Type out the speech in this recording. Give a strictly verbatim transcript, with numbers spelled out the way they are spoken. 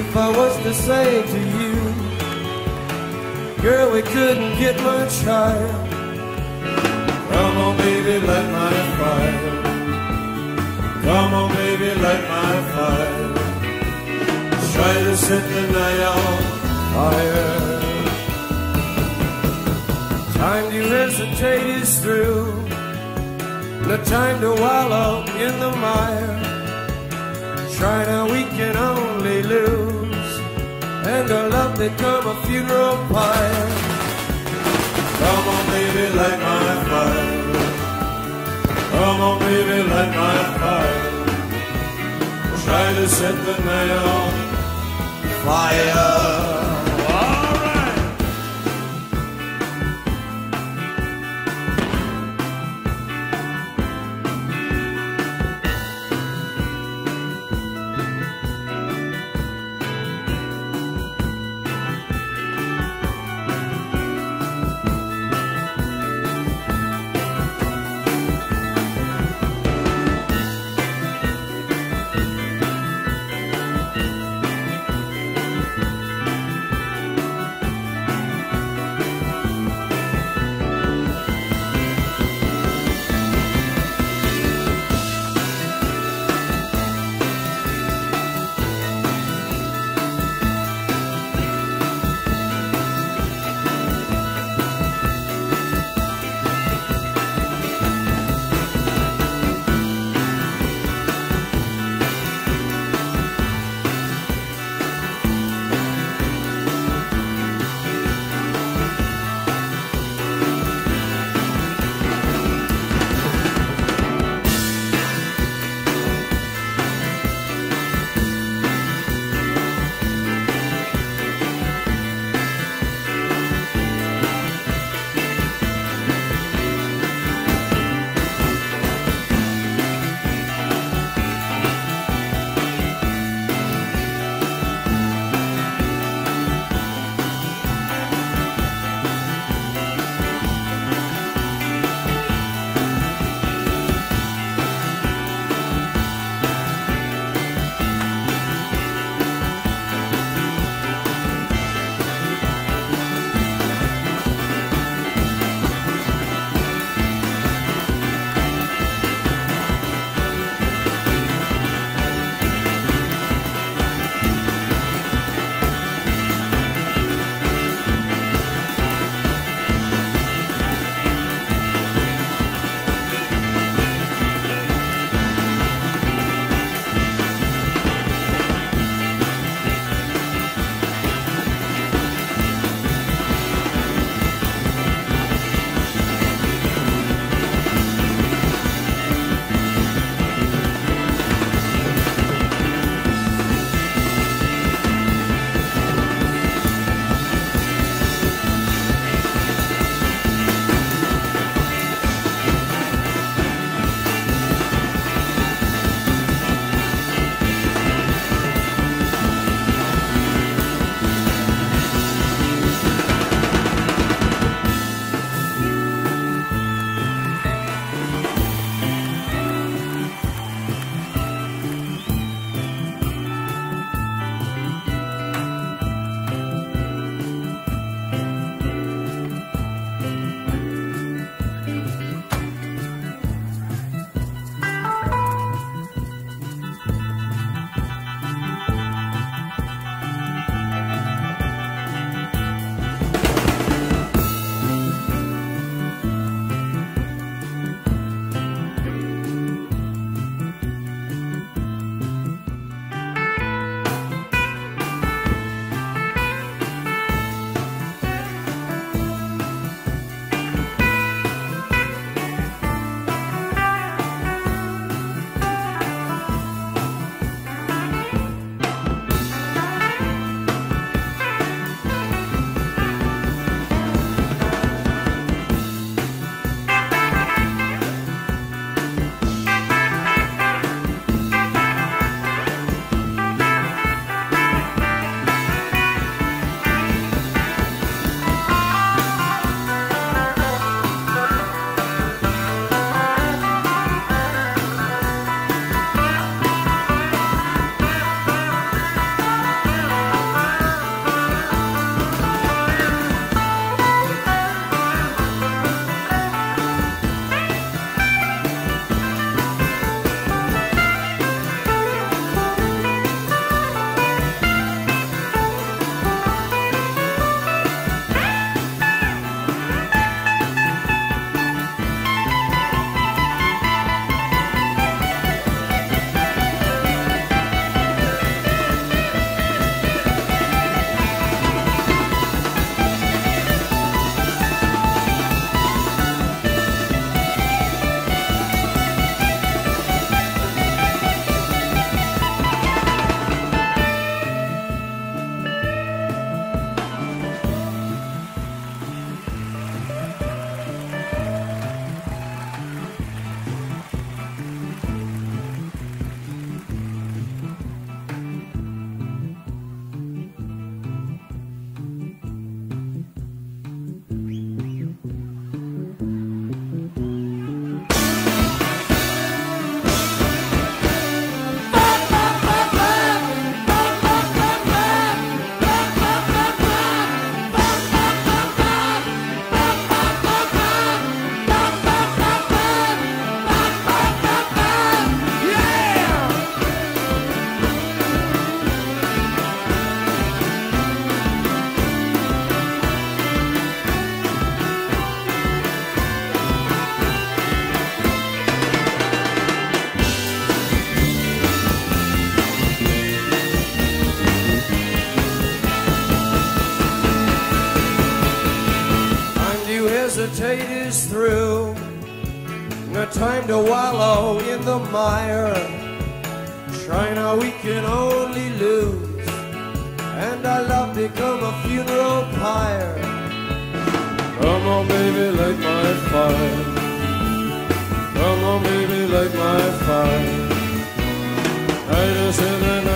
if I was to say to you, girl, we couldn't get much higher. Come on, baby, light my fire. Come on, baby, light my fire. Try to set the night on fire. Time to hesitate is through. No time to wallow in the mire. Try now, we can only lose, and our love become a funeral pyre. Come on, baby, light my fire. Come on, baby, light my fire. Try to set the night on fire. is through. No time to wallow in the mire. China, we can only lose. And our love become a funeral pyre. Come on, baby, light my fire. Come on, baby, light my fire. Hide us in the night.